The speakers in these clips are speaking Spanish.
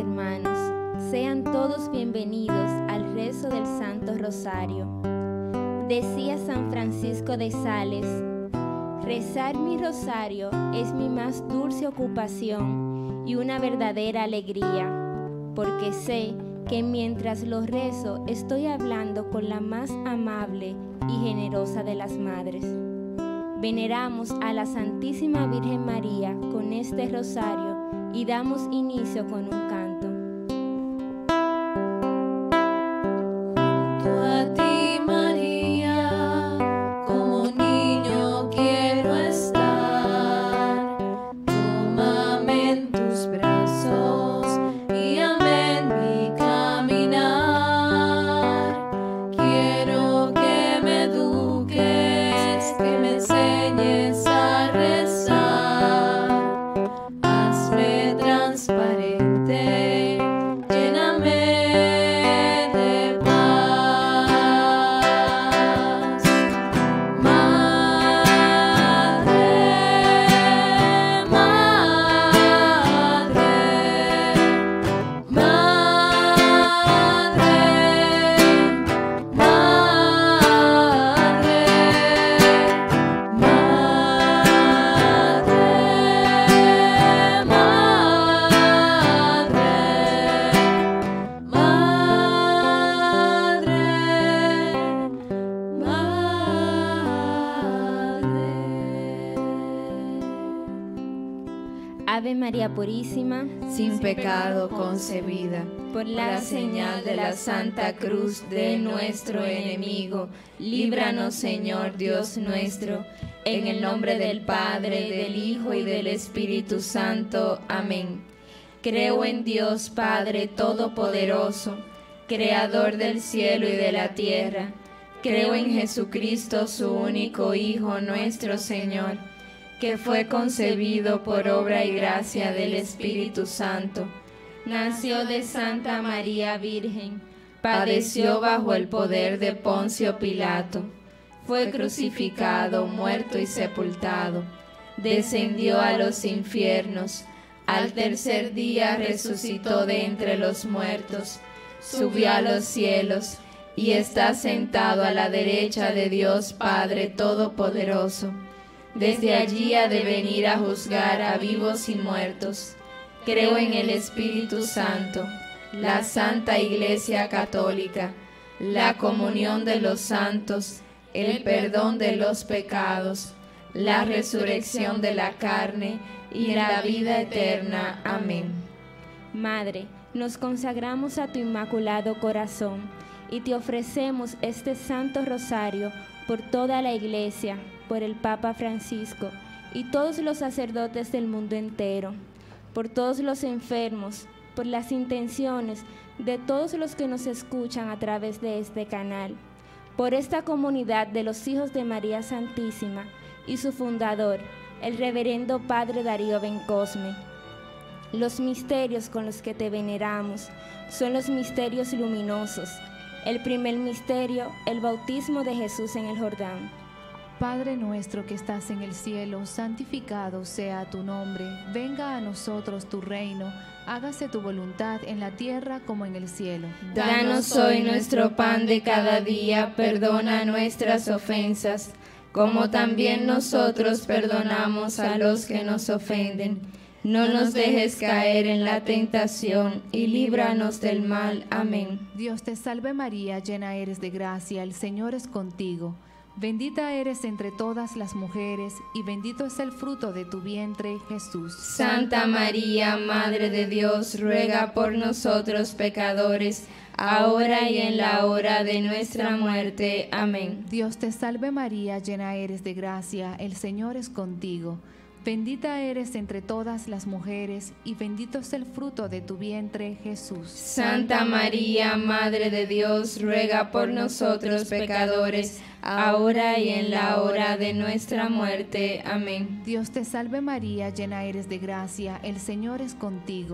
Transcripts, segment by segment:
hermanos, sean todos bienvenidos al rezo del Santo Rosario. Decía San Francisco de Sales: rezar mi rosario es mi más dulce ocupación y una verdadera alegría, porque sé que mientras lo rezo estoy hablando con la más amable y generosa de las madres. Veneramos a la Santísima Virgen María con este rosario y damos inicio con un canto. A ti, María, como niño quiero estar. Tómame en tus brazos y guíame en mi caminar. Quiero que me eduques, que me enseñes a rezar. Hazme transparente, lléname de paz. Madre, madre, madre, Ave María Purísima, sin pecado concebida, por la señal de la Santa Cruz de nuestro enemigo, líbranos, Señor Dios nuestro, en el nombre del Padre, del Hijo y del Espíritu Santo. Amén. Creo en Dios Padre Todopoderoso, Creador del cielo y de la tierra. Creo en Jesucristo, su único Hijo, nuestro Señor, que fue concebido por obra y gracia del Espíritu Santo. Nació de Santa María Virgen, padeció bajo el poder de Poncio Pilato, fue crucificado, muerto y sepultado, descendió a los infiernos, al tercer día resucitó de entre los muertos, subió a los cielos y está sentado a la derecha de Dios Padre Todopoderoso. Desde allí ha de venir a juzgar a vivos y muertos. Creo en el Espíritu Santo, la Santa Iglesia Católica, la comunión de los santos, el perdón de los pecados, la resurrección de la carne y la vida eterna. Amén. Madre, nos consagramos a tu inmaculado corazón y te ofrecemos este Santo Rosario por toda la Iglesia, por el Papa Francisco y todos los sacerdotes del mundo entero, por todos los enfermos, por las intenciones de todos los que nos escuchan a través de este canal, por esta comunidad de los hijos de María Santísima y su fundador, el reverendo Padre Darío Bencosme. Los misterios con los que te veneramos son los misterios luminosos. El primer misterio, el bautismo de Jesús en el Jordán. Padre nuestro que estás en el cielo, santificado sea tu nombre. Venga a nosotros tu reino. Hágase tu voluntad en la tierra como en el cielo. Danos hoy nuestro pan de cada día. Perdona nuestras ofensas, como también nosotros perdonamos a los que nos ofenden. No nos dejes caer en la tentación y líbranos del mal. Amén. Dios te salve María, llena eres de gracia, el Señor es contigo. Bendita eres entre todas las mujeres, y bendito es el fruto de tu vientre, Jesús. Santa María, Madre de Dios, ruega por nosotros pecadores, ahora y en la hora de nuestra muerte. Amén. Dios te salve María, llena eres de gracia, el Señor es contigo. Bendita eres entre todas las mujeres, y bendito es el fruto de tu vientre, Jesús. Santa María, Madre de Dios, ruega por nosotros pecadores, ahora y en la hora de nuestra muerte. Amén. Dios te salve María, llena eres de gracia, el Señor es contigo.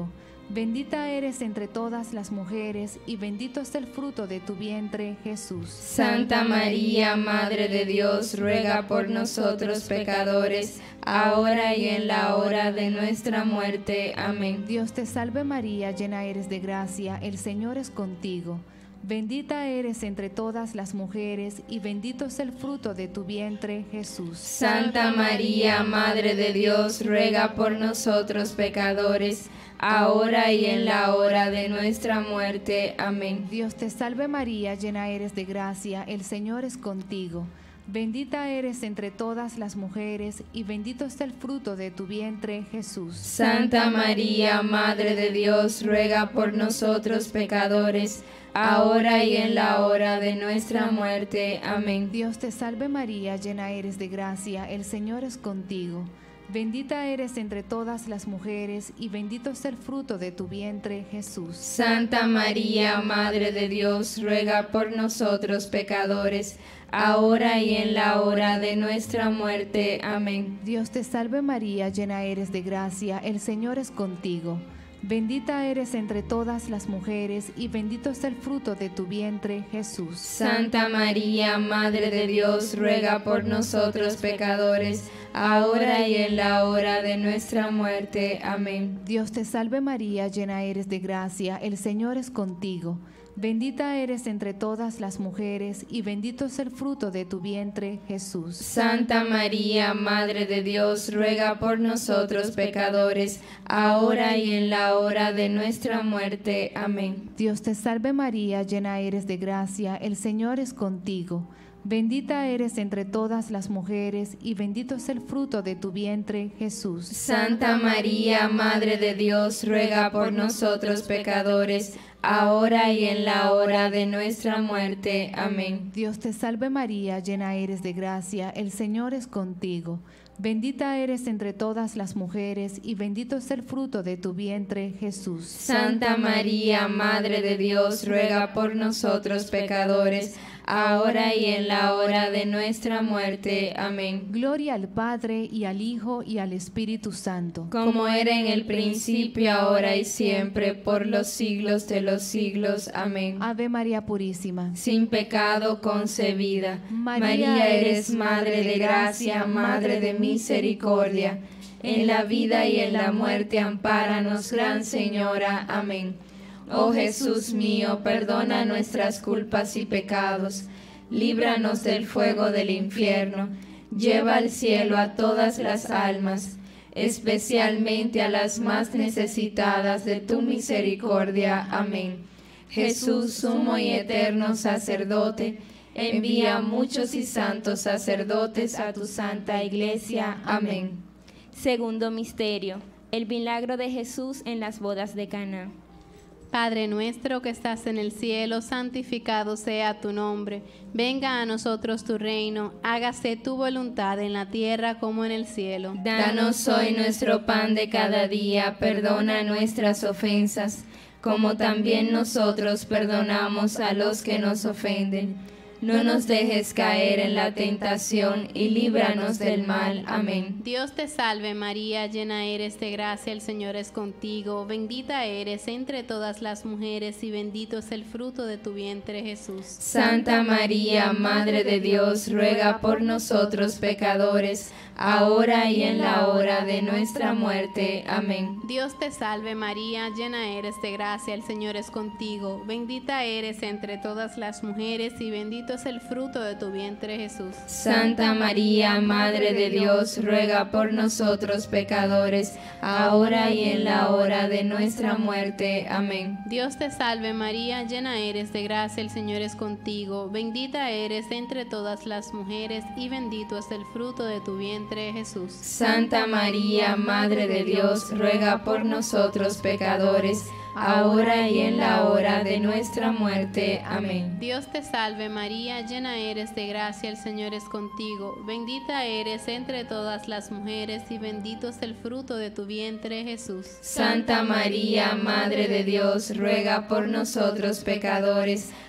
Bendita eres entre todas las mujeres, y bendito es el fruto de tu vientre, Jesús. Santa María, Madre de Dios, ruega por nosotros pecadores, ahora y en la hora de nuestra muerte. Amén. Dios te salve María, llena eres de gracia, el Señor es contigo. Bendita eres entre todas las mujeres, y bendito es el fruto de tu vientre, Jesús. Santa María, Madre de Dios, ruega por nosotros pecadores, ahora y en la hora de nuestra muerte. Amén. Dios te salve María, llena eres de gracia, el Señor es contigo. Bendita eres entre todas las mujeres, y bendito es el fruto de tu vientre, Jesús. Santa María, Madre de Dios, ruega por nosotros pecadores, ahora y en la hora de nuestra muerte. Amén. Dios te salve María, llena eres de gracia, el Señor es contigo. Bendita eres entre todas las mujeres, y bendito es el fruto de tu vientre, Jesús. Santa María, Madre de Dios, ruega por nosotros pecadores, ahora y en la hora de nuestra muerte. Amén. Dios te salve María, llena eres de gracia, el Señor es contigo. Bendita eres entre todas las mujeres, y bendito es el fruto de tu vientre, Jesús. Santa María, Madre de Dios, ruega por nosotros pecadores, ahora y en la hora de nuestra muerte. Amén. Dios te salve María, llena eres de gracia, el Señor es contigo. Bendita eres entre todas las mujeres, y bendito es el fruto de tu vientre, Jesús. Santa María, Madre de Dios, ruega por nosotros pecadores, ahora y en la hora de nuestra muerte. Amén. Dios te salve María, llena eres de gracia, el Señor es contigo. Bendita eres entre todas las mujeres, y bendito es el fruto de tu vientre, Jesús. Santa María, Madre de Dios, ruega por nosotros pecadores, ahora y en la hora de nuestra muerte. Amén. Dios te salve María, llena eres de gracia, el Señor es contigo. Bendita eres entre todas las mujeres, y bendito es el fruto de tu vientre, Jesús. Santa María, Madre de Dios, ruega por nosotros pecadores, ahora y en la hora de nuestra muerte. Amén. Gloria al Padre, y al Hijo, y al Espíritu Santo. Como era en el principio, ahora y siempre, por los siglos de los siglos. Amén. Ave María Purísima, sin pecado concebida. María, eres Madre de gracia, Madre de misericordia. En la vida y en la muerte, ampáranos, Gran Señora. Amén. Oh Jesús mío, perdona nuestras culpas y pecados, líbranos del fuego del infierno, lleva al cielo a todas las almas, especialmente a las más necesitadas de tu misericordia. Amén. Jesús, sumo y eterno sacerdote, envía muchos y santos sacerdotes a tu santa iglesia. Amén. Segundo misterio, el milagro de Jesús en las bodas de Caná. Padre nuestro que estás en el cielo, santificado sea tu nombre. Venga a nosotros tu reino, hágase tu voluntad en la tierra como en el cielo. Danos hoy nuestro pan de cada día, perdona nuestras ofensas, como también nosotros perdonamos a los que nos ofenden. No nos dejes caer en la tentación y líbranos del mal. Amén. Dios te salve María, llena eres de gracia, el Señor es contigo. Bendita eres entre todas las mujeres, y bendito es el fruto de tu vientre, Jesús. Santa María, Madre de Dios, ruega por nosotros pecadores, ahora y en la hora de nuestra muerte. Amén. Dios te salve María, llena eres de gracia, el Señor es contigo. Bendita eres entre todas las mujeres, y bendito es el fruto de tu vientre, Jesús. Santa María, Madre de Dios, ruega por nosotros pecadores, ahora y en la hora de nuestra muerte. Amén. Dios te salve María, llena eres de gracia, el Señor es contigo. Bendita eres entre todas las mujeres, y bendito es el fruto de tu vientre, Jesús. Santa María, Madre de Dios, ruega por nosotros pecadores, ahora y en la hora de nuestra muerte. Amén. Dios te salve María, llena eres de gracia, el Señor es contigo. Bendita eres entre todas las mujeres, y bendito es el fruto de tu vientre, Jesús. Santa María, Madre de Dios, ruega por nosotros pecadores,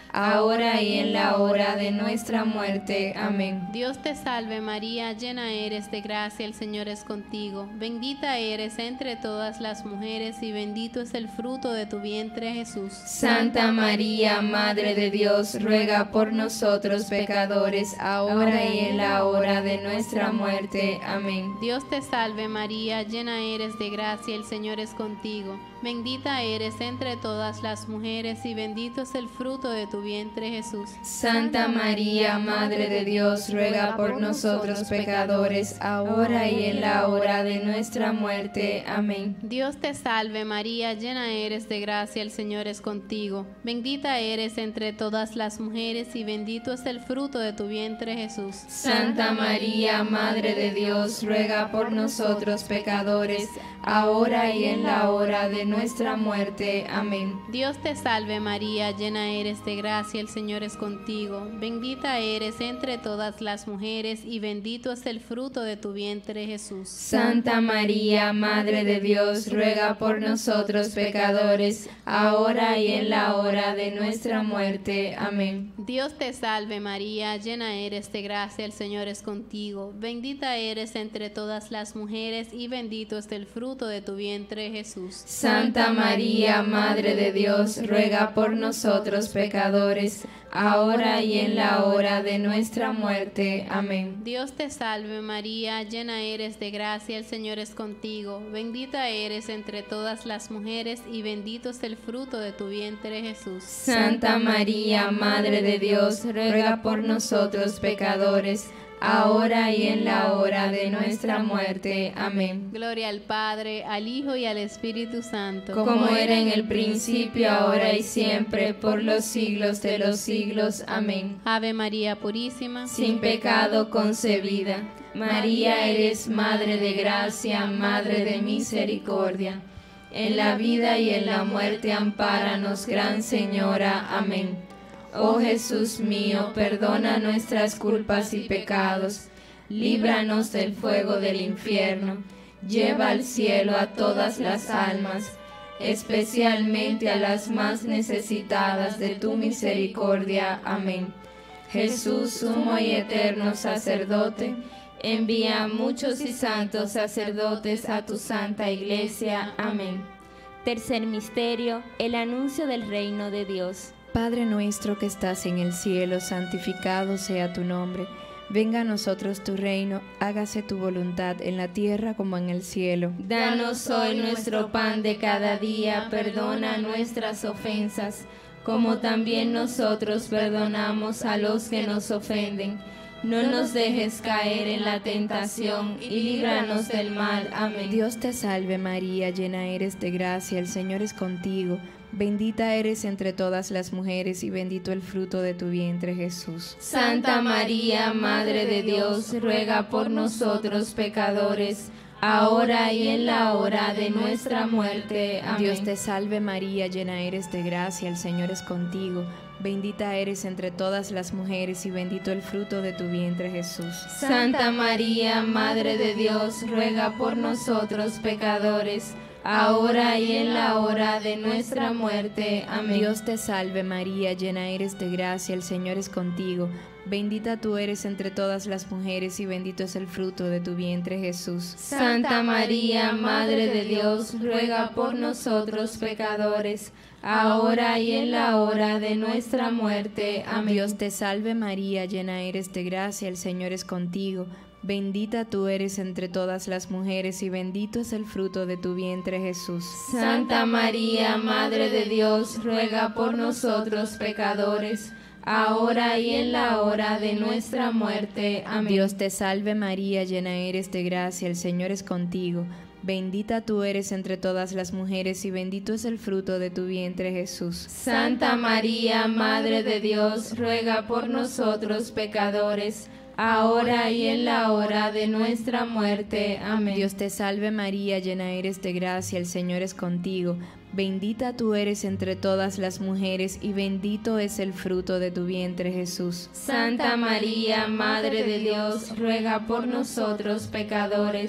ahora y en la hora de nuestra muerte. Amén. Dios te salve María, llena eres de gracia, el Señor es contigo. Bendita eres entre todas las mujeres y bendito es el fruto de tu vientre Jesús. Santa María, Madre de Dios, ruega por nosotros pecadores, ahora y en la hora de nuestra muerte. Amén. Dios te salve María, llena eres de gracia, el Señor es contigo. Bendita eres entre todas las mujeres y bendito es el fruto de tu vientre Jesús. Santa María, Madre de Dios, ruega por nosotros pecadores, ahora y en la hora de nuestra muerte. Amén. Dios te salve María, llena eres de gracia, el Señor es contigo. Bendita eres entre todas las mujeres y bendito es el fruto de tu vientre Jesús. Santa María, Madre de Dios, ruega por nosotros pecadores, ahora y en la hora de nuestra muerte. Amén. Dios te salve María, llena eres de gracia, el Señor es contigo. Bendita eres entre todas las mujeres y bendito es el fruto de tu vientre Jesús. Santa María, Madre de Dios, ruega por nosotros pecadores, ahora y en la hora de nuestra muerte. Amén. Dios te salve María, llena eres de gracia, el Señor es contigo. Bendita eres entre todas las mujeres y bendito es el fruto de tu vientre Jesús. Santa María, Madre de Dios, ruega por nosotros pecadores, ahora y en la hora de nuestra muerte. Amén. Dios te salve María, llena eres de gracia, el Señor es contigo. Bendita eres entre todas las mujeres y bendito es el fruto de tu vientre Jesús. Santa María, Madre de Dios, ruega por nosotros pecadores, ahora y en la hora de nuestra muerte. Amén. Gloria al Padre, al Hijo y al Espíritu Santo, como era en el principio, ahora y siempre, por los siglos de los siglos. Amén. Ave María Purísima, sin pecado concebida. María, eres Madre de gracia, Madre de misericordia. En la vida y en la muerte, ampáranos, Gran Señora. Amén. Oh Jesús mío, perdona nuestras culpas y pecados, líbranos del fuego del infierno, lleva al cielo a todas las almas, especialmente a las más necesitadas de tu misericordia. Amén. Jesús, sumo y eterno sacerdote, envía a muchos y santos sacerdotes a tu santa iglesia. Amén. Tercer misterio, el anuncio del reino de Dios. Padre nuestro que estás en el cielo, santificado sea tu nombre. Venga a nosotros tu reino, hágase tu voluntad en la tierra como en el cielo. Danos hoy nuestro pan de cada día, perdona nuestras ofensas, como también nosotros perdonamos a los que nos ofenden. No nos dejes caer en la tentación y líbranos del mal. Amén. Dios te salve María, llena eres de gracia, el Señor es contigo. Bendita eres entre todas las mujeres y bendito el fruto de tu vientre Jesús. Santa María, Madre de Dios, ruega por nosotros pecadores, ahora y en la hora de nuestra muerte. Amén. Dios te salve María, llena eres de gracia, el Señor es contigo. Bendita eres entre todas las mujeres y bendito el fruto de tu vientre Jesús. Santa María, Madre de Dios, ruega por nosotros pecadores, ahora y en la hora de nuestra muerte. Amén. Dios te salve María, llena eres de gracia, el Señor es contigo. Bendita tú eres entre todas las mujeres y bendito es el fruto de tu vientre Jesús. Santa María, Madre de Dios, ruega por nosotros pecadores, ahora y en la hora de nuestra muerte. Amén. Dios te salve María, llena eres de gracia, el Señor es contigo. Bendita tú eres entre todas las mujeres y bendito es el fruto de tu vientre Jesús. Santa María, Madre de Dios, ruega por nosotros pecadores, ahora y en la hora de nuestra muerte. Amén. Dios te salve María, llena eres de gracia, el Señor es contigo. Bendita tú eres entre todas las mujeres y bendito es el fruto de tu vientre Jesús. Santa María, Madre de Dios, ruega por nosotros pecadores, ahora y en la hora de nuestra muerte. Amén. Dios te salve María, llena eres de gracia, el Señor es contigo. Bendita tú eres entre todas las mujeres y bendito es el fruto de tu vientre Jesús. Santa María, Madre de Dios, ruega por nosotros pecadores,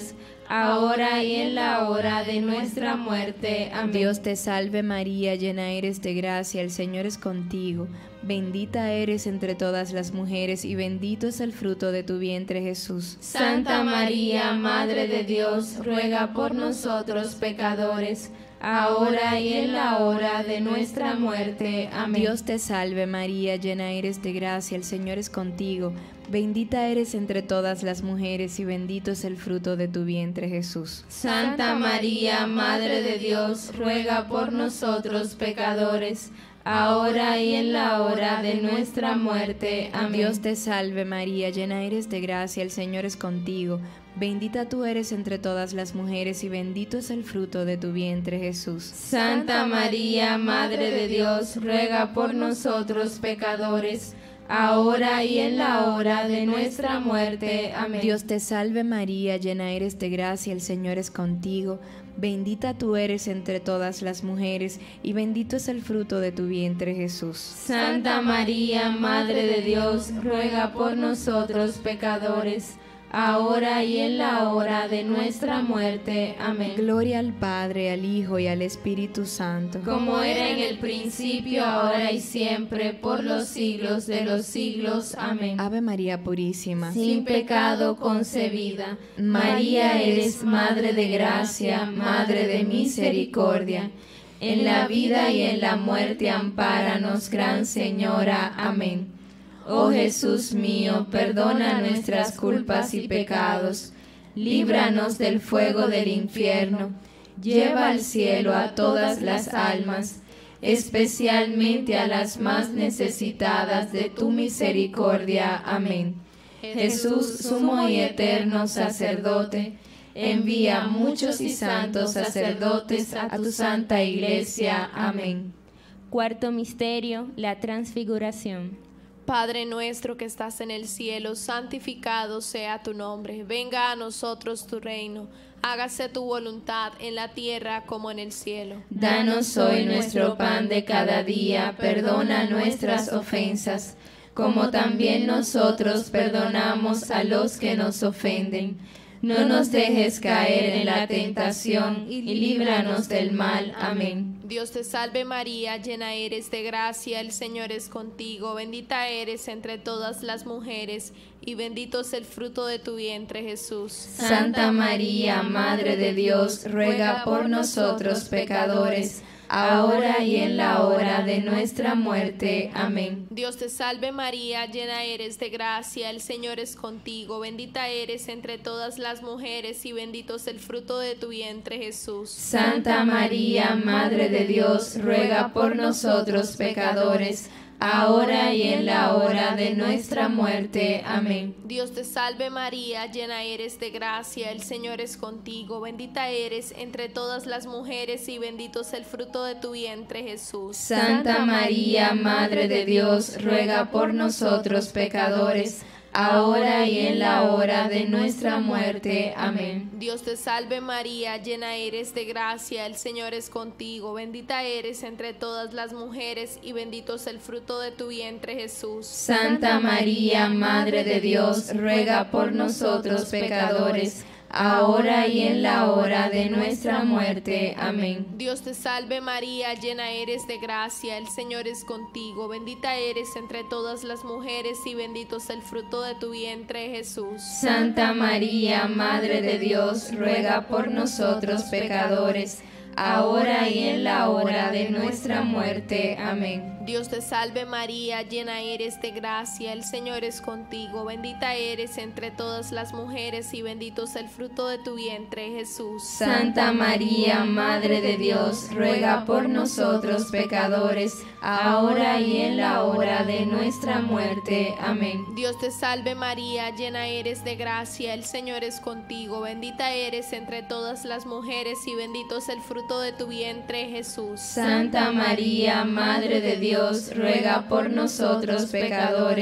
ahora y en la hora de nuestra muerte. Amén. Dios te salve María, llena eres de gracia, el Señor es contigo. Bendita eres entre todas las mujeres y bendito es el fruto de tu vientre, Jesús. Santa María, Madre de Dios, ruega por nosotros pecadores, ahora y en la hora de nuestra muerte. Amén. Dios te salve María, llena eres de gracia, el Señor es contigo. Bendita eres entre todas las mujeres y bendito es el fruto de tu vientre, Jesús. Santa María, Madre de Dios, ruega por nosotros pecadores, ahora y en la hora de nuestra muerte. Amén. Dios te salve María, llena eres de gracia, el Señor es contigo. Bendita tú eres entre todas las mujeres y bendito es el fruto de tu vientre, Jesús. Santa María, Madre de Dios, ruega por nosotros pecadores, ahora y en la hora de nuestra muerte. Amén. Dios te salve María, llena eres de gracia, el Señor es contigo. Bendita tú eres entre todas las mujeres y bendito es el fruto de tu vientre, Jesús. Santa María, Madre de Dios, ruega por nosotros pecadores, ahora y en la hora de nuestra muerte. Amén. Gloria al Padre, al Hijo y al Espíritu Santo, como era en el principio, ahora y siempre, por los siglos de los siglos. Amén. Ave María Purísima, sin pecado concebida. María, eres Madre de gracia, Madre de misericordia. En la vida y en la muerte, ampáranos, Gran Señora. Amén. Oh Jesús mío, perdona nuestras culpas y pecados, líbranos del fuego del infierno, lleva al cielo a todas las almas, especialmente a las más necesitadas de tu misericordia. Amén. Jesús, sumo y eterno sacerdote, envía muchos y santos sacerdotes a tu santa iglesia. Amén. Cuarto misterio, la transfiguración. Padre nuestro que estás en el cielo, santificado sea tu nombre. Venga a nosotros tu reino. Hágase tu voluntad en la tierra como en el cielo. Danos hoy nuestro pan de cada día. Perdona nuestras ofensas, como también nosotros perdonamos a los que nos ofenden. No nos dejes caer en la tentación y líbranos del mal. Amén. Dios te salve María, llena eres de gracia, el Señor es contigo, bendita eres entre todas las mujeres y bendito es el fruto de tu vientre, Jesús. Santa María, Madre de Dios, ruega por nosotros pecadores, ahora y en la hora de nuestra muerte. Amén. Dios te salve María, llena eres de gracia, el Señor es contigo, bendita eres entre todas las mujeres y bendito es el fruto de tu vientre, Jesús. Santa María, Madre de Dios, ruega por nosotros pecadores, ahora y en la hora de nuestra muerte. Amén. Dios te salve María, llena eres de gracia, el Señor es contigo, bendita eres entre todas las mujeres y bendito es el fruto de tu vientre, Jesús. Santa María, Madre de Dios, ruega por nosotros pecadores, ahora y en la hora de nuestra muerte. Amén. Dios te salve María, llena eres de gracia, el Señor es contigo, bendita eres entre todas las mujeres y bendito es el fruto de tu vientre, Jesús. Santa María, Madre de Dios, ruega por nosotros pecadores, ahora y en la hora de nuestra muerte. Amén. Dios te salve María, llena eres de gracia, el Señor es contigo, bendita eres entre todas las mujeres y bendito es el fruto de tu vientre, Jesús. Santa María, Madre de Dios, ruega por nosotros pecadores, ahora y en la hora de nuestra muerte. Amén. Dios te salve María, llena eres de gracia, el Señor es contigo, bendita eres entre todas las mujeres y bendito es el fruto de tu vientre, Jesús. Santa María, Madre de Dios, ruega por nosotros pecadores, ahora y en la hora de nuestra muerte. Amén. Dios te salve María, llena eres de gracia, el Señor es contigo, bendita eres entre todas las mujeres y bendito es el fruto de tu vientre, Jesús. Santa María, Madre de Dios, ruega por nosotros pecadores,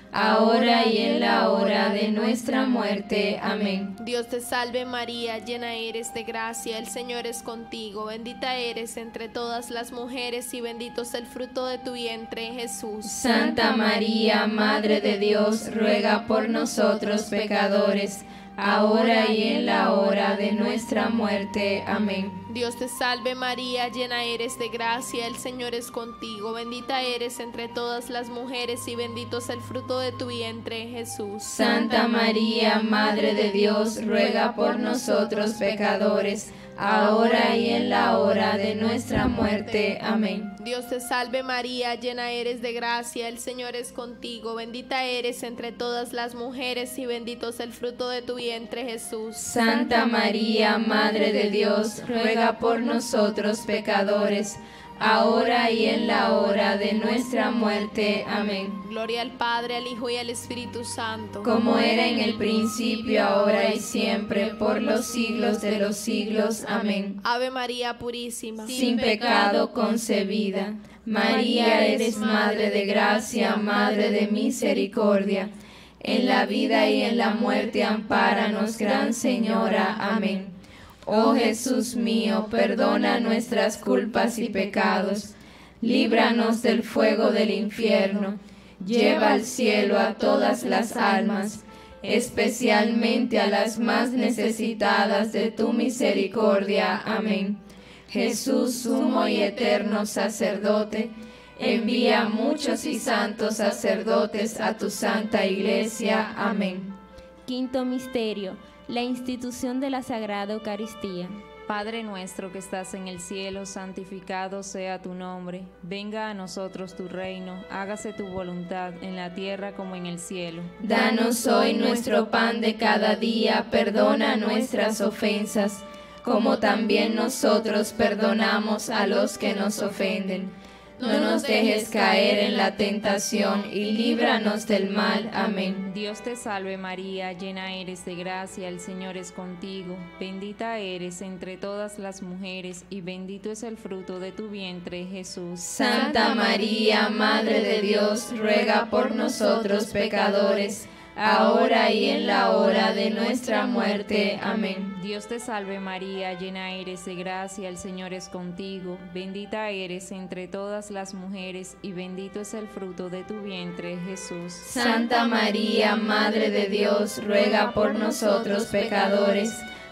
ahora y en la hora de nuestra muerte. Amén. Dios te salve María, llena eres de gracia, el Señor es contigo, bendita eres entre todas las mujeres y bendito es el fruto de tu vientre, Jesús. Santa María, Madre de Dios, ruega por nosotros pecadores, ahora y en la hora de nuestra muerte. Amén. Dios te salve María, llena eres de gracia, el Señor es contigo, bendita eres entre todas las mujeres y bendito es el fruto de tu vientre, Jesús. Santa María, Madre de Dios, ruega por nosotros pecadores, ahora y en la hora de nuestra muerte. Amén. Dios te salve María, llena eres de gracia, el Señor es contigo, bendita eres entre todas las mujeres y bendito es el fruto de tu vientre, Jesús. Santa María, Madre de Dios, ruega por nosotros pecadores, ahora y en la hora de nuestra muerte. Amén. Gloria al Padre, al Hijo y al Espíritu Santo, como era en el principio, ahora y siempre, por los siglos de los siglos. Amén. Ave María Purísima, sin pecado concebida. María, eres Madre de gracia, Madre de misericordia. En la vida y en la muerte, ampáranos, Gran Señora. Amén. Oh Jesús mío, perdona nuestras culpas y pecados, líbranos del fuego del infierno, lleva al cielo a todas las almas, especialmente a las más necesitadas de tu misericordia. Amén. Jesús, sumo y eterno sacerdote, envía muchos y santos sacerdotes a tu santa iglesia. Amén. Quinto misterio: la institución de la Sagrada Eucaristía. Padre nuestro que estás en el cielo, santificado sea tu nombre. Venga a nosotros tu reino, hágase tu voluntad en la tierra como en el cielo. Danos hoy nuestro pan de cada día, perdona nuestras ofensas, como también nosotros perdonamos a los que nos ofenden. No nos dejes caer en la tentación y líbranos del mal. Amén. Dios te salve María, llena eres de gracia, el Señor es contigo. Bendita eres entre todas las mujeres y bendito es el fruto de tu vientre, Jesús. Santa María, Madre de Dios, ruega por nosotros pecadores, ahora y en la hora de nuestra muerte. Amén. Dios te salve María, llena eres de gracia, el Señor es contigo, bendita eres entre todas las mujeres y bendito es el fruto de tu vientre, Jesús. Santa María, Madre de Dios, ruega por nosotros pecadores,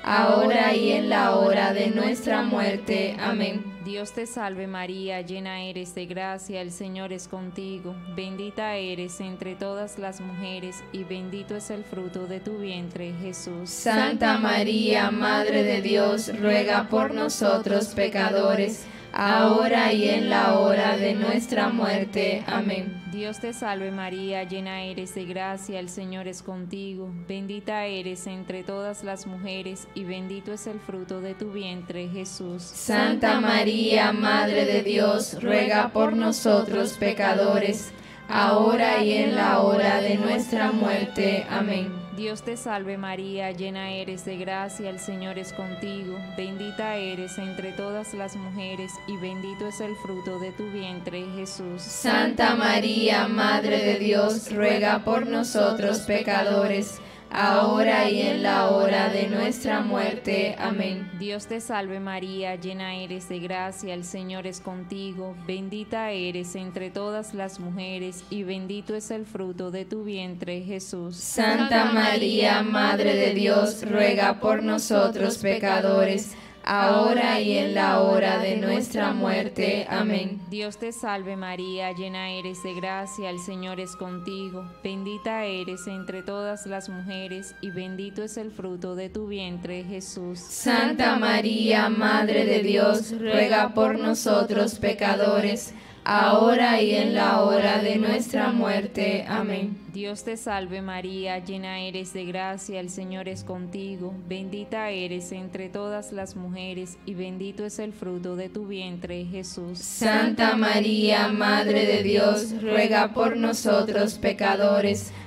ahora y en la hora de nuestra muerte. Amén. Dios te salve María, llena eres de gracia, el Señor es contigo, bendita eres entre todas las mujeres y bendito es el fruto de tu vientre, Jesús. Santa María, Madre de Dios, ruega por nosotros pecadores, ahora y en la hora de nuestra muerte. Amén. Dios te salve María, llena eres de gracia, el Señor es contigo, bendita eres entre todas las mujeres y bendito es el fruto de tu vientre, Jesús. Santa María, Madre de Dios, ruega por nosotros pecadores, ahora y en la hora de nuestra muerte. Amén. Dios te salve María, llena eres de gracia, el Señor es contigo, bendita eres entre todas las mujeres y bendito es el fruto de tu vientre, Jesús. Santa María, Madre de Dios, ruega por nosotros pecadores, ahora y en la hora de nuestra muerte. Amén. Dios te salve María, llena eres de gracia, el Señor es contigo, bendita eres entre todas las mujeres y bendito es el fruto de tu vientre, Jesús. Santa María, Madre de Dios, ruega por nosotros pecadores, ahora y en la hora de nuestra muerte. Amén. Dios te salve María, llena eres de gracia, el Señor es contigo, bendita eres entre todas las mujeres y bendito es el fruto de tu vientre, Jesús. Santa María, Madre de Dios, ruega por nosotros pecadores, ahora y en la hora de nuestra muerte. Amén. Dios te salve María, llena eres de gracia, el Señor es contigo, bendita eres entre todas las mujeres y bendito es el fruto de tu vientre, Jesús. Santa María, Madre de Dios, ruega por nosotros pecadores,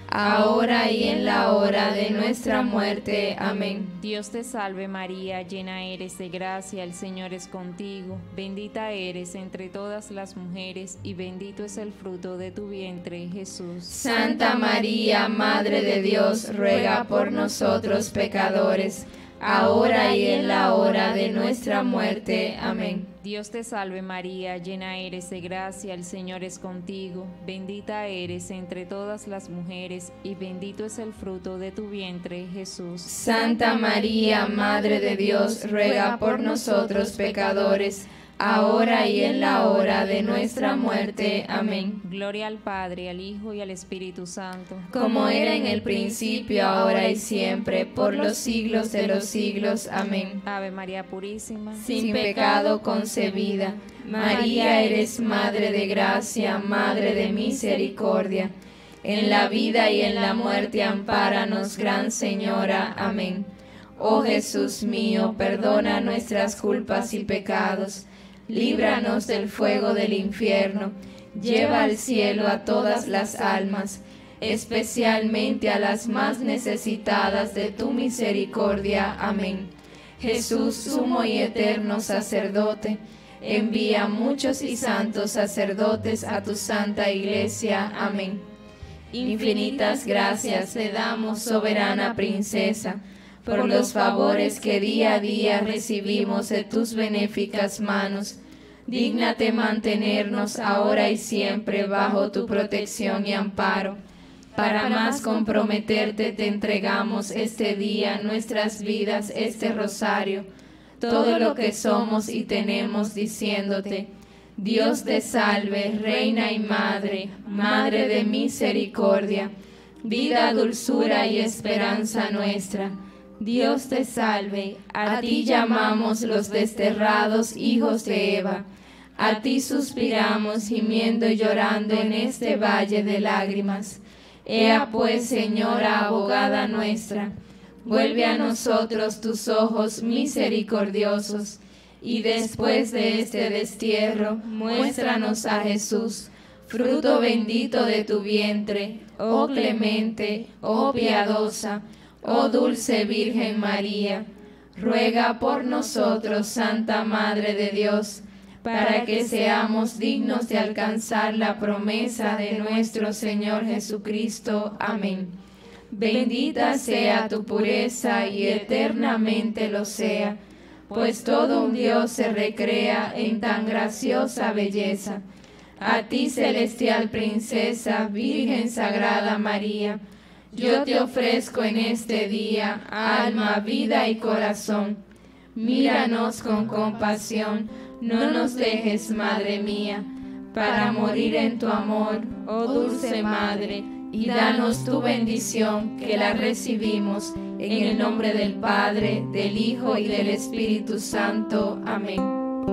ahora y en la hora de nuestra muerte. Amén. Dios te salve María, llena eres de gracia, el Señor es contigo, bendita eres entre todas las mujeres y bendito es el fruto de tu vientre, Jesús. Santa María, Madre de Dios, ruega por nosotros pecadores, ahora y en la hora de nuestra muerte. Amén. Dios te salve María, llena eres de gracia, el Señor es contigo, bendita eres entre todas las mujeres y bendito es el fruto de tu vientre, Jesús. Santa María, Madre de Dios, ruega por nosotros pecadores, ahora y en la hora de nuestra muerte. Amén. Gloria al Padre, al Hijo y al Espíritu Santo, como era en el principio, ahora y siempre, por los siglos de los siglos. Amén. Ave María Purísima, sin pecado concebida. María, eres Madre de gracia, Madre de misericordia. En la vida y en la muerte, ampáranos, Gran Señora. Amén. Oh Jesús mío, perdona nuestras culpas y pecados. Líbranos del fuego del infierno, lleva al cielo a todas las almas, especialmente a las más necesitadas de tu misericordia. Amén. Jesús, sumo y eterno sacerdote, envía muchos y santos sacerdotes a tu santa iglesia. Amén. Infinitas gracias te damos, soberana princesa, por los favores que día a día recibimos de tus benéficas manos. Dígnate mantenernos ahora y siempre bajo tu protección y amparo. Para más comprometerte te entregamos este día, nuestras vidas, este rosario, todo lo que somos y tenemos, diciéndote: Dios te salve, Reina y Madre, Madre de misericordia, vida, dulzura y esperanza nuestra. Dios te salve, a ti llamamos los desterrados hijos de Eva, a ti suspiramos gimiendo y llorando en este valle de lágrimas. Ea pues, Señora, abogada nuestra, vuelve a nosotros tus ojos misericordiosos, y después de este destierro, muéstranos a Jesús, fruto bendito de tu vientre, oh clemente, oh piadosa, oh dulce Virgen María. Ruega por nosotros, Santa Madre de Dios, para que seamos dignos de alcanzar la promesa de nuestro Señor Jesucristo. Amén. Bendita sea tu pureza y eternamente lo sea, pues todo un Dios se recrea en tan graciosa belleza. A ti, celestial princesa, Virgen Sagrada María, yo te ofrezco en este día alma, vida y corazón. Míranos con compasión, no nos dejes, Madre mía, para morir en tu amor, oh dulce Madre, y danos tu bendición, que la recibimos en el nombre del Padre, del Hijo y del Espíritu Santo. Amén.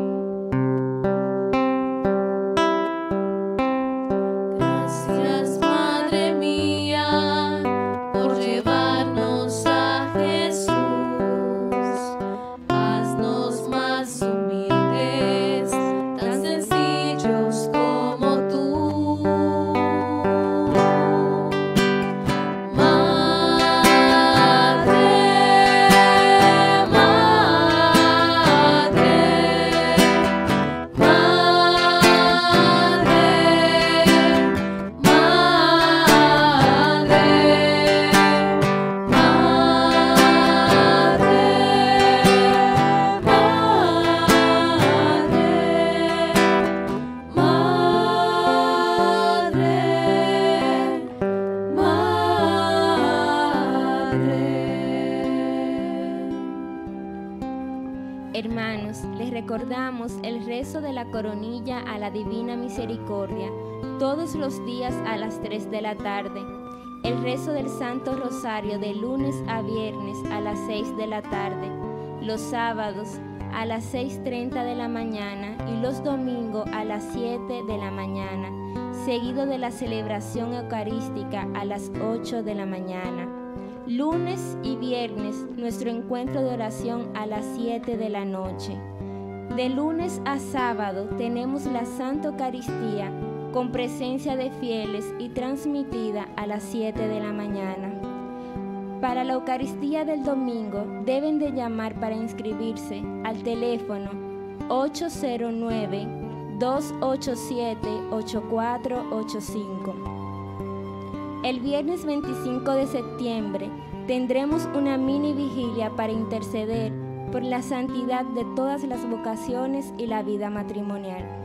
Hermanos, les recordamos el rezo de la coronilla a la Divina Misericordia todos los días a las 3 de la tarde, el rezo del Santo Rosario de lunes a viernes a las 6 de la tarde, los sábados a las 6:30 de la mañana y los domingos a las 7 de la mañana, seguido de la celebración eucarística a las 8 de la mañana. Lunes y viernes, nuestro encuentro de oración a las 7 de la noche. De lunes a sábado tenemos la Santa Eucaristía con presencia de fieles y transmitida a las 7 de la mañana. Para la Eucaristía del domingo deben de llamar para inscribirse al teléfono 809-287-8485. El viernes 25 de septiembre tendremos una mini vigilia para interceder por la santidad de todas las vocaciones y la vida matrimonial.